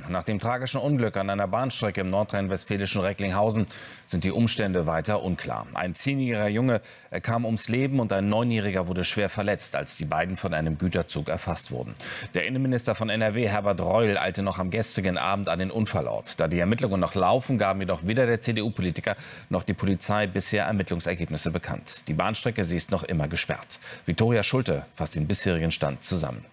Nach dem tragischen Unglück an einer Bahnstrecke im nordrhein-westfälischen Recklinghausen sind die Umstände weiter unklar. Ein 10-jähriger Junge kam ums Leben und ein 9-jähriger wurde schwer verletzt, als die beiden von einem Güterzug erfasst wurden. Der Innenminister von NRW, Herbert Reul, eilte noch am gestrigen Abend an den Unfallort. Da die Ermittlungen noch laufen, gaben jedoch weder der CDU-Politiker noch die Polizei bisher Ermittlungsergebnisse bekannt. Die Bahnstrecke, sie ist noch immer gesperrt. Viktoria Schulte fasst den bisherigen Stand zusammen.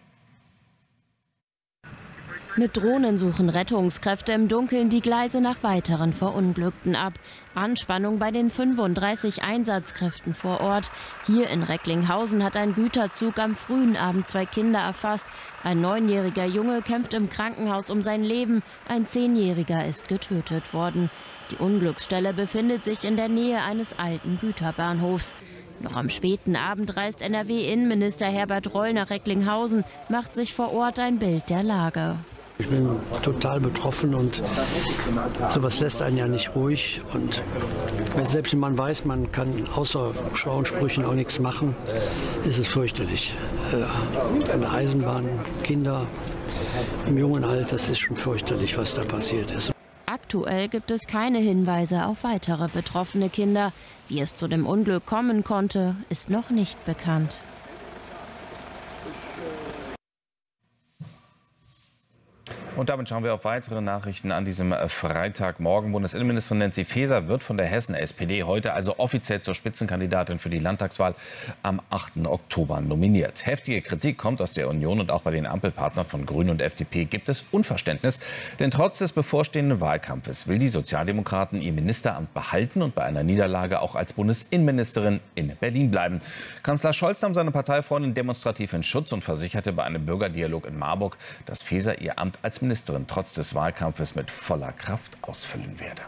Mit Drohnen suchen Rettungskräfte im Dunkeln die Gleise nach weiteren Verunglückten ab. Anspannung bei den 35 Einsatzkräften vor Ort. Hier in Recklinghausen hat ein Güterzug am frühen Abend 2 Kinder erfasst. Ein 9-jähriger Junge kämpft im Krankenhaus um sein Leben. Ein 10-jähriger ist getötet worden. Die Unglücksstelle befindet sich in der Nähe eines alten Güterbahnhofs. Noch am späten Abend reist NRW-Innenminister Herbert Reul nach Recklinghausen, macht sich vor Ort ein Bild der Lage. Ich bin total betroffen und sowas lässt einen ja nicht ruhig. Und selbst wenn man weiß, man kann außer schlauen Sprüchen auch nichts machen, ist es fürchterlich. Eine Eisenbahn, Kinder im jungen Alter, das ist schon fürchterlich, was da passiert ist. Aktuell gibt es keine Hinweise auf weitere betroffene Kinder. Wie es zu dem Unglück kommen konnte, ist noch nicht bekannt. Und damit schauen wir auf weitere Nachrichten an diesem Freitagmorgen. Bundesinnenministerin Nancy Faeser wird von der Hessen-SPD heute also offiziell zur Spitzenkandidatin für die Landtagswahl am 8. Oktober nominiert. Heftige Kritik kommt aus der Union und auch bei den Ampelpartnern von Grünen und FDP gibt es Unverständnis. Denn trotz des bevorstehenden Wahlkampfes will die Sozialdemokraten ihr Ministeramt behalten und bei einer Niederlage auch als Bundesinnenministerin in Berlin bleiben. Kanzler Scholz nahm seine Parteifreundin demonstrativ in Schutz und versicherte bei einem Bürgerdialog in Marburg, dass Faeser ihr Amt als Ministerin trotz des Wahlkampfes mit voller Kraft ausfüllen werde.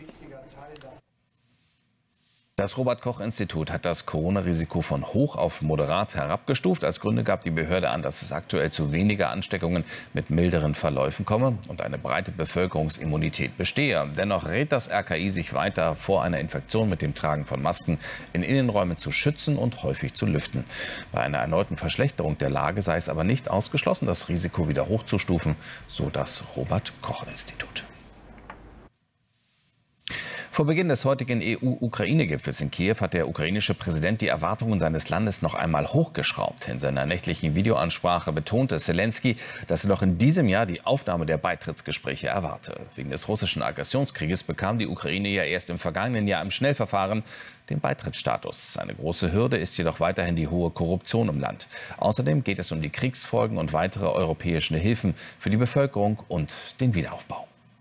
Das Robert-Koch-Institut hat das Corona-Risiko von hoch auf moderat herabgestuft. Als Gründe gab die Behörde an, dass es aktuell zu weniger Ansteckungen mit milderen Verläufen komme und eine breite Bevölkerungsimmunität bestehe. Dennoch rät das RKI, sich weiter vor einer Infektion mit dem Tragen von Masken in Innenräumen zu schützen und häufig zu lüften. Bei einer erneuten Verschlechterung der Lage sei es aber nicht ausgeschlossen, das Risiko wieder hochzustufen, so das Robert-Koch-Institut. Vor Beginn des heutigen EU-Ukraine-Gipfels in Kiew hat der ukrainische Präsident die Erwartungen seines Landes noch einmal hochgeschraubt. In seiner nächtlichen Videoansprache betonte Zelensky, dass er noch in diesem Jahr die Aufnahme der Beitrittsgespräche erwarte. Wegen des russischen Aggressionskrieges bekam die Ukraine ja erst im vergangenen Jahr im Schnellverfahren den Beitrittsstatus. Eine große Hürde ist jedoch weiterhin die hohe Korruption im Land. Außerdem geht es um die Kriegsfolgen und weitere europäische Hilfen für die Bevölkerung und den Wiederaufbau.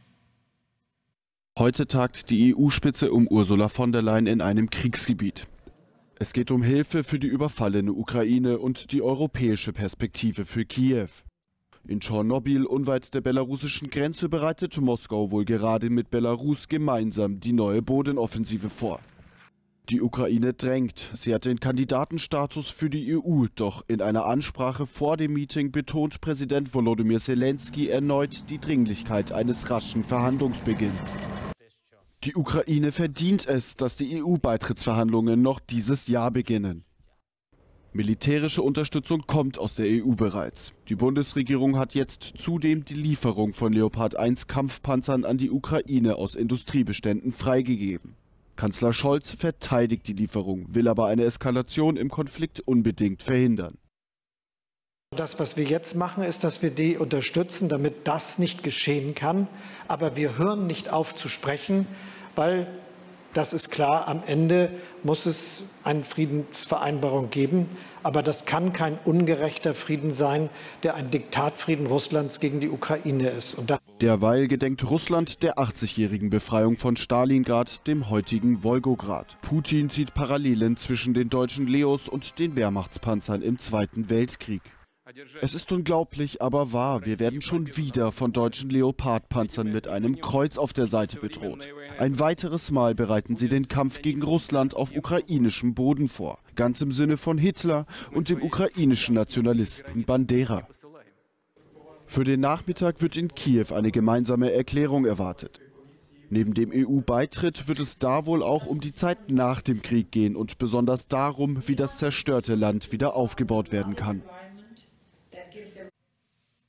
Heute tagt die EU-Spitze um Ursula von der Leyen in einem Kriegsgebiet. Es geht um Hilfe für die überfallene Ukraine und die europäische Perspektive für Kiew. In Tschernobyl, unweit der belarussischen Grenze, bereitet Moskau wohl gerade mit Belarus gemeinsam die neue Bodenoffensive vor. Die Ukraine drängt. Sie hat den Kandidatenstatus für die EU. Doch in einer Ansprache vor dem Meeting betont Präsident Volodymyr Zelensky erneut die Dringlichkeit eines raschen Verhandlungsbeginns. Die Ukraine verdient es, dass die EU-Beitrittsverhandlungen noch dieses Jahr beginnen. Militärische Unterstützung kommt aus der EU bereits. Die Bundesregierung hat jetzt zudem die Lieferung von Leopard 1 Kampfpanzern an die Ukraine aus Industriebeständen freigegeben. Kanzler Scholz verteidigt die Lieferung, will aber eine Eskalation im Konflikt unbedingt verhindern. Das, was wir jetzt machen, ist, dass wir die unterstützen, damit das nicht geschehen kann. Aber wir hören nicht auf zu sprechen, weil, das ist klar, am Ende muss es eine Friedensvereinbarung geben. Aber das kann kein ungerechter Frieden sein, der ein Diktatfrieden Russlands gegen die Ukraine ist. Derweil gedenkt Russland der 80-jährigen Befreiung von Stalingrad, dem heutigen Wolgograd. Putin sieht Parallelen zwischen den deutschen Leos und den Wehrmachtspanzern im Zweiten Weltkrieg. Es ist unglaublich, aber wahr. Wir werden schon wieder von deutschen Leopardpanzern mit einem Kreuz auf der Seite bedroht. Ein weiteres Mal bereiten sie den Kampf gegen Russland auf ukrainischem Boden vor. Ganz im Sinne von Hitler und dem ukrainischen Nationalisten Bandera. Für den Nachmittag wird in Kiew eine gemeinsame Erklärung erwartet. Neben dem EU-Beitritt wird es da wohl auch um die Zeit nach dem Krieg gehen und besonders darum, wie das zerstörte Land wieder aufgebaut werden kann.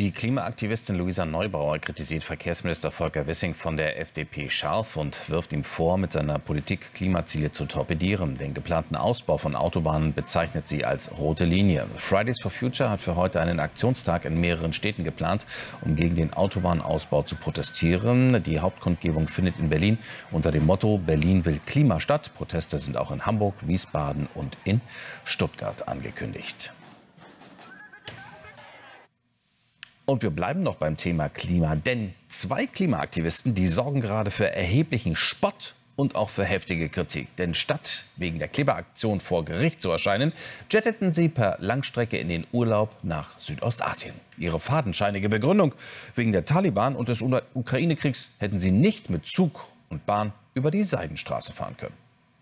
Die Klimaaktivistin Luisa Neubauer kritisiert Verkehrsminister Volker Wissing von der FDP scharf und wirft ihm vor, mit seiner Politik Klimaziele zu torpedieren. Den geplanten Ausbau von Autobahnen bezeichnet sie als rote Linie. Fridays for Future hat für heute einen Aktionstag in mehreren Städten geplant, um gegen den Autobahnausbau zu protestieren. Die Hauptkundgebung findet in Berlin unter dem Motto Berlin will Klima statt. Proteste sind auch in Hamburg, Wiesbaden und in Stuttgart angekündigt. Und wir bleiben noch beim Thema Klima, denn zwei Klimaaktivisten, die sorgen gerade für erheblichen Spott und auch für heftige Kritik. Denn statt wegen der Klimaaktion vor Gericht zu erscheinen, jetteten sie per Langstrecke in den Urlaub nach Südostasien. Ihre fadenscheinige Begründung: wegen der Taliban und des Ukraine-Kriegs hätten sie nicht mit Zug und Bahn über die Seidenstraße fahren können.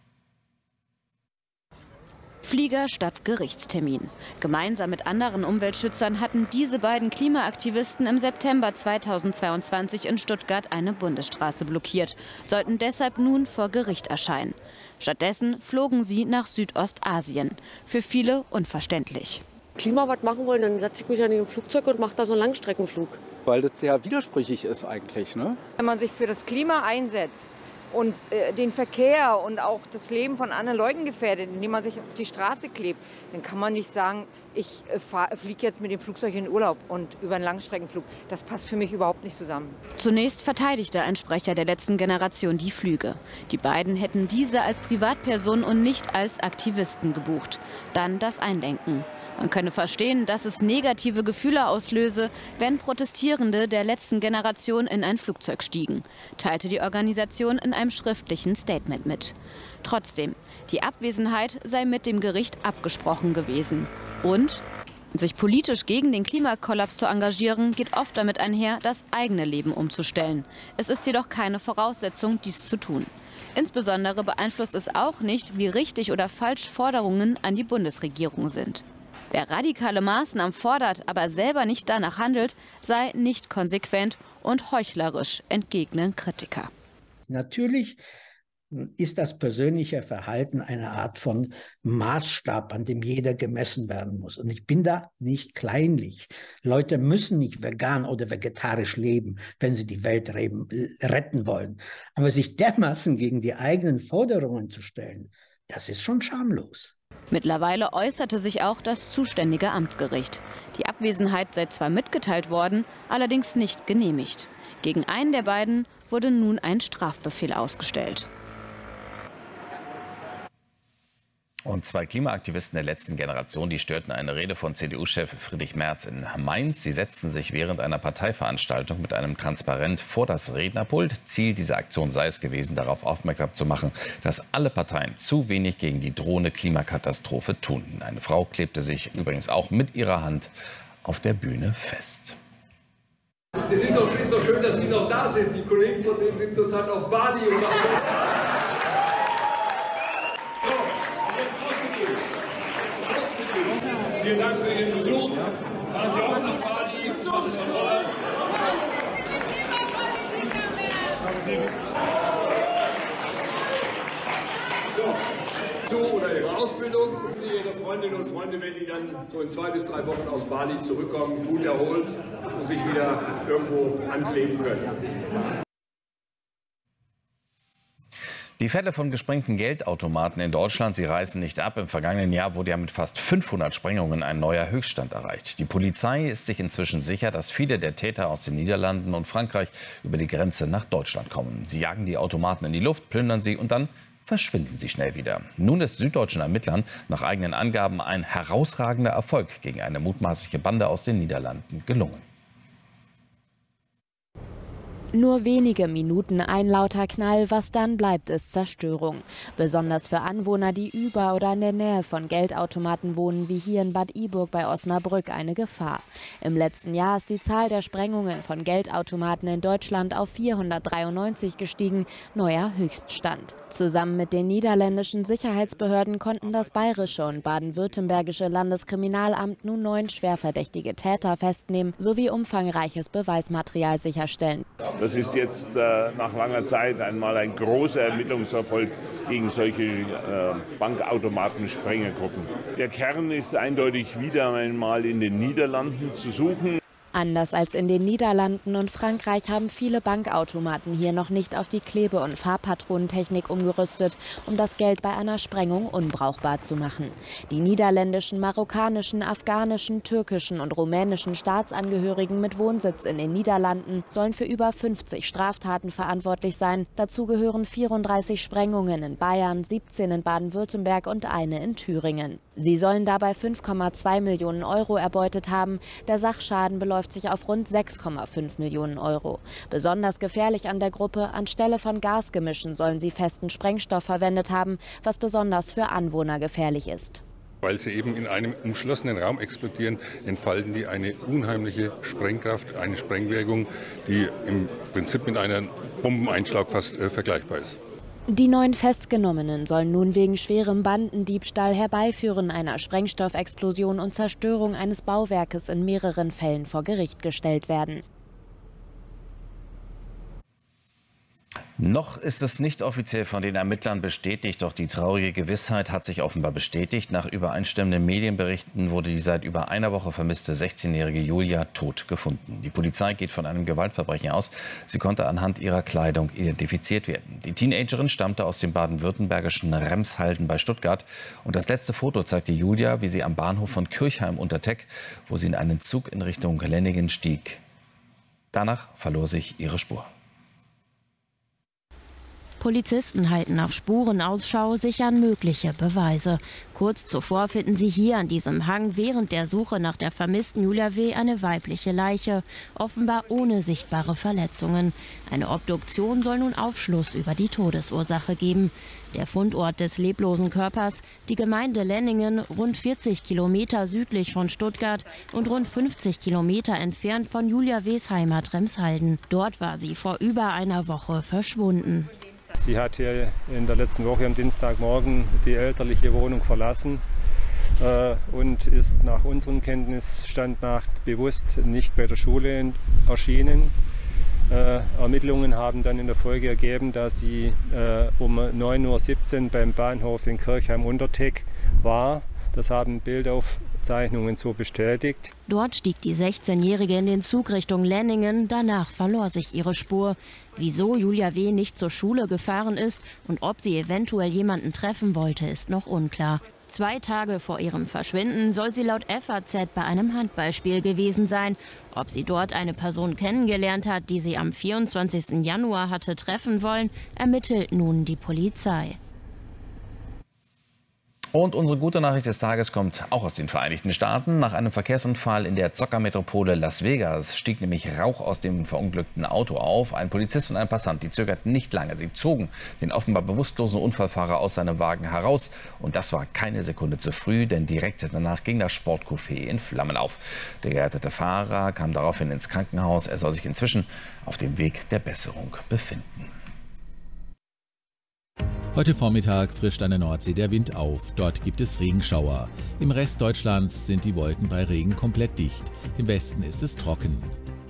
Flieger statt Gerichtstermin. Gemeinsam mit anderen Umweltschützern hatten diese beiden Klimaaktivisten im September 2022 in Stuttgart eine Bundesstraße blockiert, sollten deshalb nun vor Gericht erscheinen. Stattdessen flogen sie nach Südostasien. Für viele unverständlich. Klima was machen wollen, dann setze ich mich an ein Flugzeug und mache da so einen Langstreckenflug. Weil das sehr widersprüchlich ist eigentlich, ne? Wenn man sich für das Klima einsetzt und den Verkehr und auch das Leben von anderen Leuten gefährdet, indem man sich auf die Straße klebt, dann kann man nicht sagen, ich fliege jetzt mit dem Flugzeug in den Urlaub und über einen Langstreckenflug. Das passt für mich überhaupt nicht zusammen. Zunächst verteidigte ein Sprecher der letzten Generation die Flüge. Die beiden hätten diese als Privatpersonen und nicht als Aktivisten gebucht. Dann das Einlenken. Man könne verstehen, dass es negative Gefühle auslöse, wenn Protestierende der letzten Generation in ein Flugzeug stiegen, teilte die Organisation in einem schriftlichen Statement mit. Trotzdem, die Abwesenheit sei mit dem Gericht abgesprochen gewesen. Und sich politisch gegen den Klimakollaps zu engagieren, geht oft damit einher, das eigene Leben umzustellen. Es ist jedoch keine Voraussetzung, dies zu tun. Insbesondere beeinflusst es auch nicht, wie richtig oder falsch Forderungen an die Bundesregierung sind. Wer radikale Maßnahmen fordert, aber selber nicht danach handelt, sei nicht konsequent und heuchlerisch, entgegnen Kritiker. Natürlich ist das persönliche Verhalten eine Art von Maßstab, an dem jeder gemessen werden muss. Und ich bin da nicht kleinlich. Leute müssen nicht vegan oder vegetarisch leben, wenn sie die Welt retten wollen. Aber sich dermaßen gegen die eigenen Forderungen zu stellen, das ist schon schamlos. Mittlerweile äußerte sich auch das zuständige Amtsgericht. Die Abwesenheit sei zwar mitgeteilt worden, allerdings nicht genehmigt. Gegen einen der beiden wurde nun ein Strafbefehl ausgestellt. Und zwei Klimaaktivisten der letzten Generation, die störten eine Rede von CDU-Chef Friedrich Merz in Mainz. Sie setzten sich während einer Parteiveranstaltung mit einem Transparent vor das Rednerpult. Ziel dieser Aktion sei es gewesen, darauf aufmerksam zu machen, dass alle Parteien zu wenig gegen die drohende Klimakatastrophe tun. Eine Frau klebte sich übrigens auch mit ihrer Hand auf der Bühne fest. Es ist doch schön, dass Sie noch da sind. Die Kollegen von denen sind zurzeit auf Bali und Vielen Dank für Ihren Besuch. Fahren Sie auch nach Bali. So, oder Ihre Ausbildung. Sie, Ihre Freundinnen und Freunde, wenn die dann so in 2 bis 3 Wochen aus Bali zurückkommen, gut erholt und sich wieder irgendwo ankleben können. Die Fälle von gesprengten Geldautomaten in Deutschland, sie reißen nicht ab. Im vergangenen Jahr wurde ja mit fast 500 Sprengungen ein neuer Höchststand erreicht. Die Polizei ist sich inzwischen sicher, dass viele der Täter aus den Niederlanden und Frankreich über die Grenze nach Deutschland kommen. Sie jagen die Automaten in die Luft, plündern sie und dann verschwinden sie schnell wieder. Nun ist süddeutschen Ermittlern nach eigenen Angaben ein herausragender Erfolg gegen eine mutmaßliche Bande aus den Niederlanden gelungen. Nur wenige Minuten ein lauter Knall, was dann bleibt, ist Zerstörung. Besonders für Anwohner, die über oder in der Nähe von Geldautomaten wohnen, wie hier in Bad Iburg bei Osnabrück, eine Gefahr. Im letzten Jahr ist die Zahl der Sprengungen von Geldautomaten in Deutschland auf 493 gestiegen, neuer Höchststand. Zusammen mit den niederländischen Sicherheitsbehörden konnten das bayerische und baden-württembergische Landeskriminalamt nun 9 schwerverdächtige Täter festnehmen sowie umfangreiches Beweismaterial sicherstellen. Das ist jetzt nach langer Zeit einmal ein großer Ermittlungserfolg gegen solche Bankautomaten-Sprengergruppen. Der Kern ist eindeutig wieder einmal in den Niederlanden zu suchen. Anders als in den Niederlanden und Frankreich haben viele Bankautomaten hier noch nicht auf die Klebe- und Farbpatronentechnik umgerüstet, um das Geld bei einer Sprengung unbrauchbar zu machen. Die niederländischen, marokkanischen, afghanischen, türkischen und rumänischen Staatsangehörigen mit Wohnsitz in den Niederlanden sollen für über 50 Straftaten verantwortlich sein. Dazu gehören 34 Sprengungen in Bayern, 17 in Baden-Württemberg und eine in Thüringen. Sie sollen dabei 5,2 Millionen Euro erbeutet haben. Der Sachschaden beläuft sich auf rund 6,5 Millionen Euro. Besonders gefährlich an der Gruppe: anstelle von Gasgemischen sollen sie festen Sprengstoff verwendet haben, was besonders für Anwohner gefährlich ist. Weil sie eben in einem umschlossenen Raum explodieren, entfalten die eine unheimliche Sprengkraft, eine Sprengwirkung, die im Prinzip mit einem Bombeneinschlag fast vergleichbar ist. Die 9 Festgenommenen sollen nun wegen schwerem Bandendiebstahl, Herbeiführen einer Sprengstoffexplosion und Zerstörung eines Bauwerkes in mehreren Fällen vor Gericht gestellt werden. Noch ist es nicht offiziell von den Ermittlern bestätigt, doch die traurige Gewissheit hat sich offenbar bestätigt. Nach übereinstimmenden Medienberichten wurde die seit über einer Woche vermisste 16-jährige Julia tot gefunden. Die Polizei geht von einem Gewaltverbrechen aus. Sie konnte anhand ihrer Kleidung identifiziert werden. Die Teenagerin stammte aus dem baden-württembergischen Remshalden bei Stuttgart. Und das letzte Foto zeigte Julia, wie sie am Bahnhof von Kirchheim unter Teck, wo sie in einen Zug in Richtung Lenningen stieg. Danach verlor sich ihre Spur. Polizisten halten nach Spuren Ausschau, sichern mögliche Beweise. Kurz zuvor finden sie hier an diesem Hang während der Suche nach der vermissten Julia W. eine weibliche Leiche, offenbar ohne sichtbare Verletzungen. Eine Obduktion soll nun Aufschluss über die Todesursache geben. Der Fundort des leblosen Körpers, die Gemeinde Lenningen, rund 40 Kilometer südlich von Stuttgart und rund 50 Kilometer entfernt von Julia W.s Heimat Remshalden. Dort war sie vor über einer Woche verschwunden. Sie hat hier in der letzten Woche am Dienstagmorgen die elterliche Wohnung verlassen und ist nach unserem Kenntnisstand nach bewusst nicht bei der Schule erschienen. Ermittlungen haben dann in der Folge ergeben, dass sie um 9:17 Uhr beim Bahnhof in Kirchheim-Unterteck war. Das haben Bildaufzeichnungen so bestätigt. Dort stieg die 16-Jährige in den Zug Richtung Lenningen. Danach verlor sich ihre Spur. Wieso Julia W. nicht zur Schule gefahren ist und ob sie eventuell jemanden treffen wollte, ist noch unklar. 2 Tage vor ihrem Verschwinden soll sie laut FAZ bei einem Handballspiel gewesen sein. Ob sie dort eine Person kennengelernt hat, die sie am 24. Januar hatte treffen wollen, ermittelt nun die Polizei. Und unsere gute Nachricht des Tages kommt auch aus den Vereinigten Staaten. Nach einem Verkehrsunfall in der Zockermetropole Las Vegas stieg nämlich Rauch aus dem verunglückten Auto auf. Ein Polizist und ein Passant, die zögerten nicht lange. Sie zogen den offenbar bewusstlosen Unfallfahrer aus seinem Wagen heraus. Und das war keine Sekunde zu früh, denn direkt danach ging das Sportcafé in Flammen auf. Der gerettete Fahrer kam daraufhin ins Krankenhaus. Er soll sich inzwischen auf dem Weg der Besserung befinden. Heute Vormittag frischt an der Nordsee der Wind auf. Dort gibt es Regenschauer. Im Rest Deutschlands sind die Wolken bei Regen komplett dicht. Im Westen ist es trocken.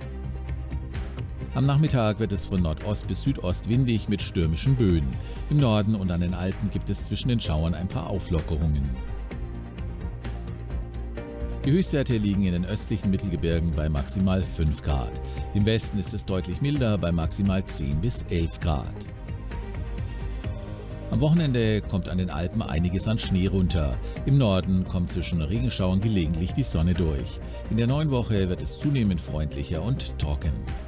Am Nachmittag wird es von Nordost bis Südost windig mit stürmischen Böen. Im Norden und an den Alpen gibt es zwischen den Schauern ein paar Auflockerungen. Die Höchstwerte liegen in den östlichen Mittelgebirgen bei maximal 5 Grad. Im Westen ist es deutlich milder bei maximal 10 bis 11 Grad. Am Wochenende kommt an den Alpen einiges an Schnee runter. Im Norden kommt zwischen Regenschauern gelegentlich die Sonne durch. In der neuen Woche wird es zunehmend freundlicher und trocken.